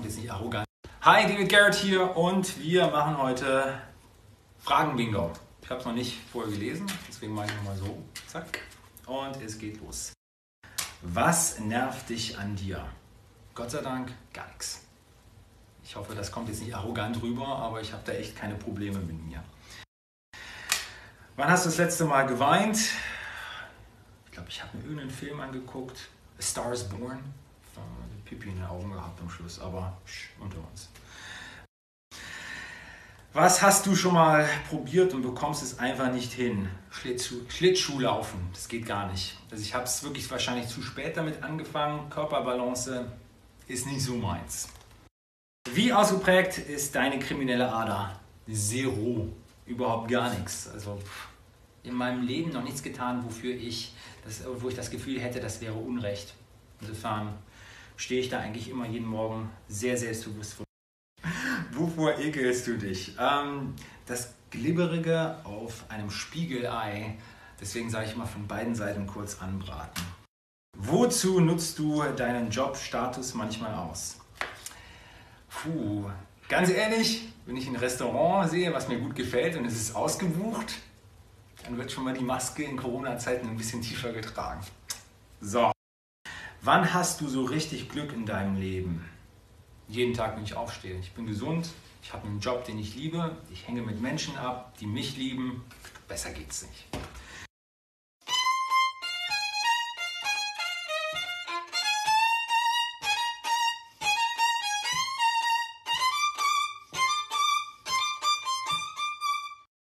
jetzt nicht arrogant. Hi, David Garrett hier und wir machen heute Fragen-Bingo. Ich habe es noch nicht vorher gelesen, deswegen mache ich nochmal so. Zack. Und es geht los. Was nervt dich an dir? Gott sei Dank gar nichts. Ich hoffe, das kommt jetzt nicht arrogant rüber, aber ich habe da echt keine Probleme mit mir. Wann hast du das letzte Mal geweint? Ich glaube, ich habe mir irgendeinen Film angeguckt. A Star is Born. Pipi in den Augen gehabt am Schluss, aber unter uns. Was hast du schon mal probiert und bekommst es einfach nicht hin? Schlittschuhlaufen, das geht gar nicht. Also ich habe es wirklich wahrscheinlich zu spät damit angefangen. Körperbalance ist nicht so meins. Wie ausgeprägt ist deine kriminelle Ader? Zero, überhaupt gar nichts. Also in meinem Leben noch nichts getan, wo ich das Gefühl hätte, das wäre Unrecht. Insofern stehe ich da eigentlich immer jeden Morgen sehr selbstbewusst vor. Wovor ekelst du dich? Das Glibberige auf einem Spiegelei, deswegen sage ich mal von beiden Seiten kurz anbraten. Wozu nutzt du deinen Jobstatus manchmal aus? Ganz ehrlich, wenn ich ein Restaurant sehe, was mir gut gefällt und es ist ausgebucht, dann wird schon mal die Maske in Corona-Zeiten ein bisschen tiefer getragen. So. Wann hast du so richtig Glück in deinem Leben? Jeden Tag, wenn ich aufstehe. Ich bin gesund, ich habe einen Job, den ich liebe, ich hänge mit Menschen ab, die mich lieben. Besser geht's nicht.